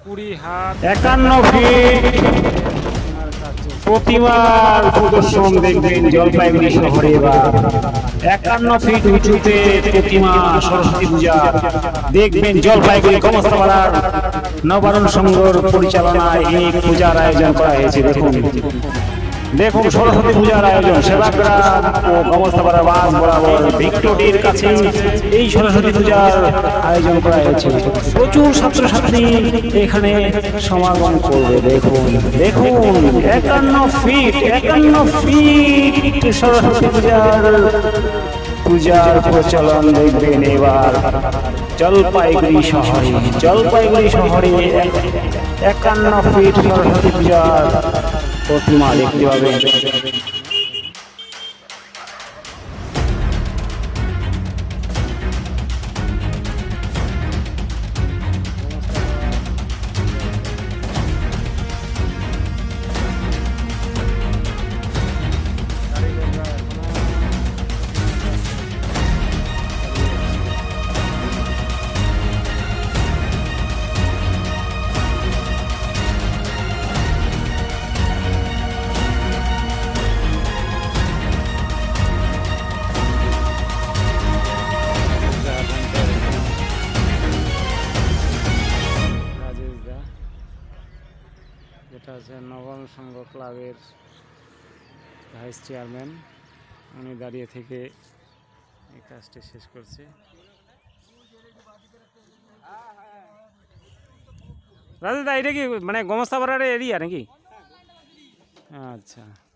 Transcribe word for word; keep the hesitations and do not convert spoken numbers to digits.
কুড়ি হাত একান্ন ফিট প্রতিমার প্রদর্শন দেখবেন জলপাইগুড়ি শহরে। এবার একান্ন ফিট উঁচুতে প্রতিমা সরস্বতী পূজা দেখবেন জলপাইগুড়ি কমস্তাপাড়ার নবারণ সংঘর পরিচালনায় এই পূজার আয়োজন করা হয়েছে। দেখুন দেখুন সরস্বতী পূজার আয়োজন সেবাগ্রাম ও কমস্তাপাড়া বাস বরাবর ভিক্টোরিয়ার কাছে এই সরস্বতী পূজার আয়োজন করা হয়েছে। প্রচুর ছাত্রছাত্রী এখানে সমাগম করবে। দেখুন দেখুন একান্ন ফিট একান্ন ফিট সরস্বতী পূজার পূজার প্রচলন দেখবেন এবার জলপাইগুড়ি শহরে। জলপাইগুড়ি শহরে একান্ন ফিট সরস্বতী পূজার প্রতিমা দেখতে পাবেন। এটা হচ্ছে নবারণ সংঘ ক্লাবের ভাইস চেয়ারম্যান, উনি দাঁড়িয়ে থেকে এই কাজটি শেষ করছে। রাজু দা, এটা কি মানে গোমস্তাপাড়ার এরিয়া নাকি? আচ্ছা।